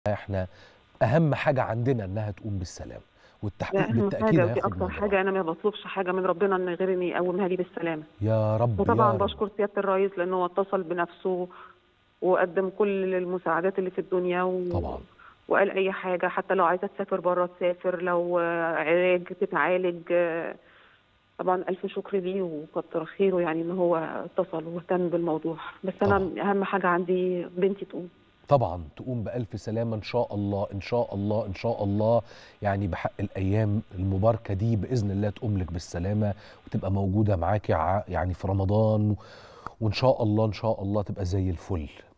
احنا اهم حاجه عندنا انها تقوم بالسلام، ده والتحقيق أهم بالتاكيد حاجة ودي هياخد أكتر من وقت. حاجة، أنا ما باطلبش حاجة من ربنا إن غير إن يقومها لي بالسلامة. يا رب وطبعًا يا رب. باشكر سيادة الرئيس لأن هو اتصل بنفسه وقدم كل المساعدات اللي في الدنيا طبعا. وقال أي حاجة، حتى لو عايزة تسافر برّه تسافر، لو علاج تتعالج. طبعًا ألف شكر ليه وكتر خيره يعني إن هو اتصل واهتم بالموضوع، بس أنا طبعا أهم حاجة عندي بنتي تقوم. طبعا تقوم بألف سلامة إن شاء الله إن شاء الله إن شاء الله. يعني بحق الأيام المباركة دي بإذن الله تقوم لك بالسلامة وتبقى موجودة معاكي يعني في رمضان، وإن شاء الله إن شاء الله تبقى زي الفل.